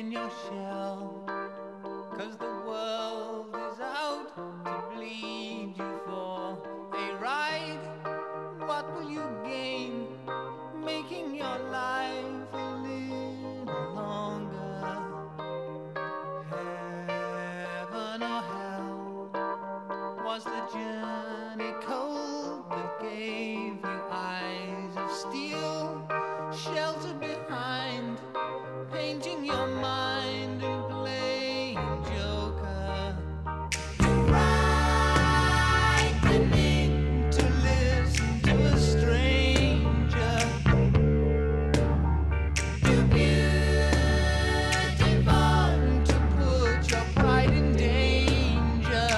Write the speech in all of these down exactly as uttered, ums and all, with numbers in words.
in your shell, 'cause the world is out to bleed you for a ride. What will you gain making your life a little longer? Heaven or hell? Was the journey cold that gave you eyes of steel, shelter behind, painting your mind and playing joker? Frightening to listen to a stranger, too beautiful to put your pride in danger.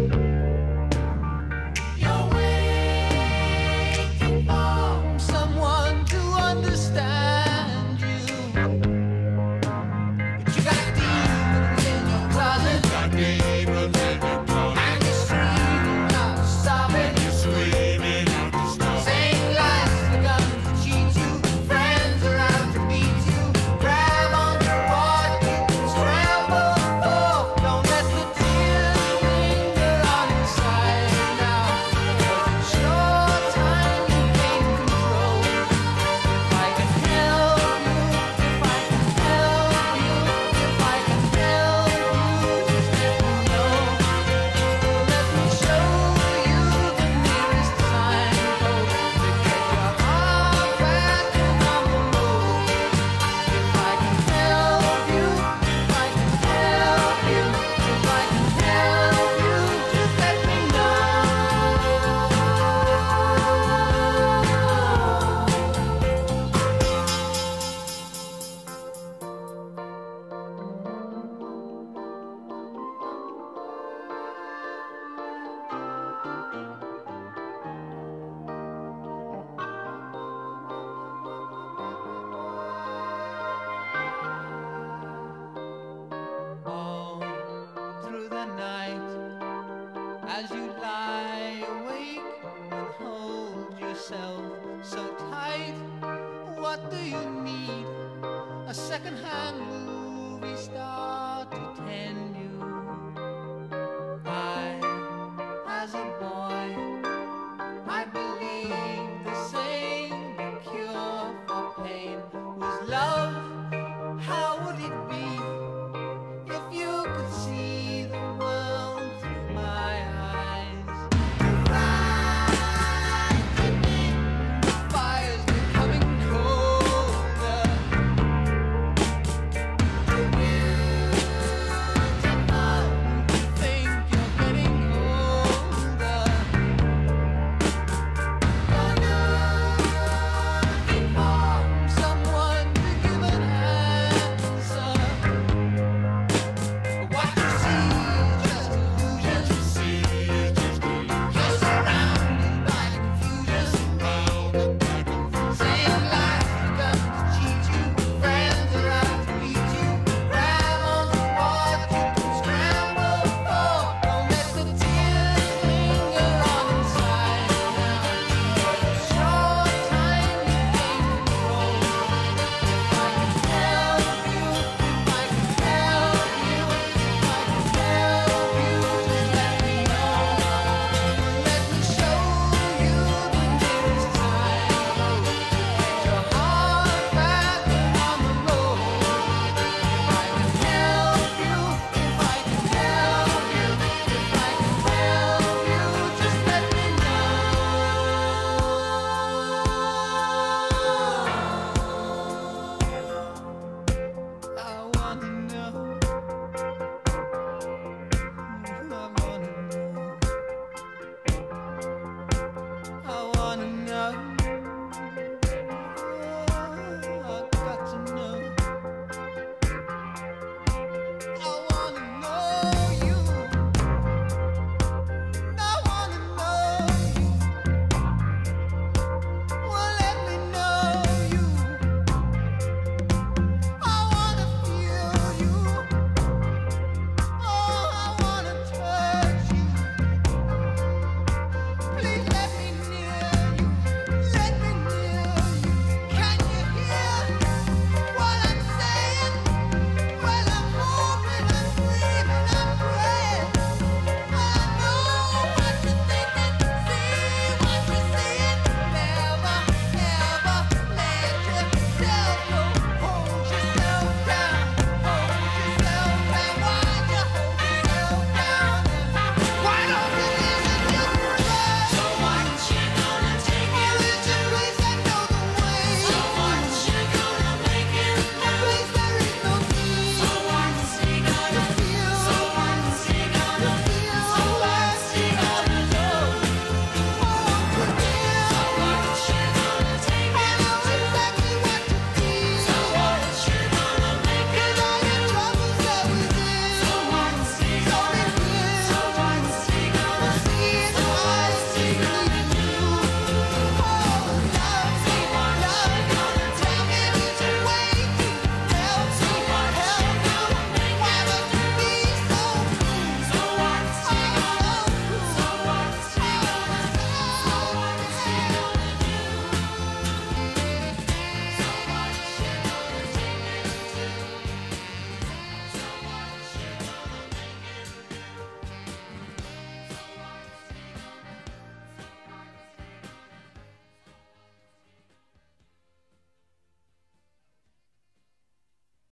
You're waiting for someone to understand you, but you got demons in your closet, Demons in your closet, and you're screaming out to stop it. screaming out to stop. Saying lies are gonna cheat you, friends are out to beat you. Grab onto what you can scramble for. Don't let the tears linger on your side now, 'cause it's your time you gain control. If I can help you, if I can help you, if I can help you, just let me know. Let me show you the nearest signpost to get your heart back on the road. If I can help you, if I can help you, if I can help you, just let me know. All through the night, as you lie awake and hold yourself so tight, what do you need? A second hand